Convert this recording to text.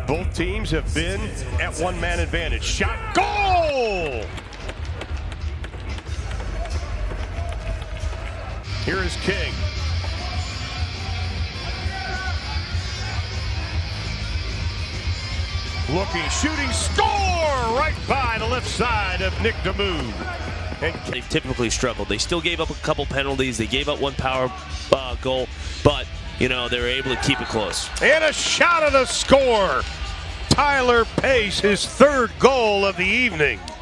Both teams have been at one-man advantage. Shot, goal! Here is King. Looking, shooting, score! Right by the left side of Nick Damoud. They've typically struggled. They still gave up a couple penalties. They gave up one power goal, but, you know, they were able to keep it close. And a shot of the score. Tyler Pace, his third goal of the evening.